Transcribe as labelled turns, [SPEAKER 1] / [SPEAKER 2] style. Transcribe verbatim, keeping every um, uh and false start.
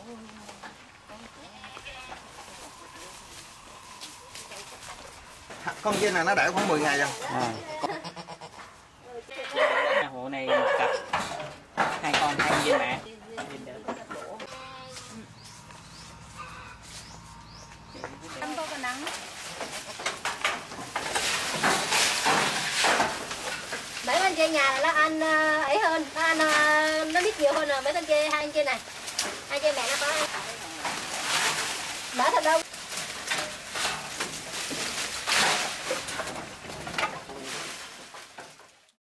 [SPEAKER 1] Con dê này nó đẻ khoảng mười ngày rồi.
[SPEAKER 2] À. Hộ này một cặp hai con hai dê mẹ.
[SPEAKER 3] Ăn tô còn nắng. Mấy con dê nhà là nó ăn ấy hơn, nó ăn nó biết nhiều hơn là mấy con dê hai con dê này. Hai dê mẹ nó có ăn. Đỡ thật đâu.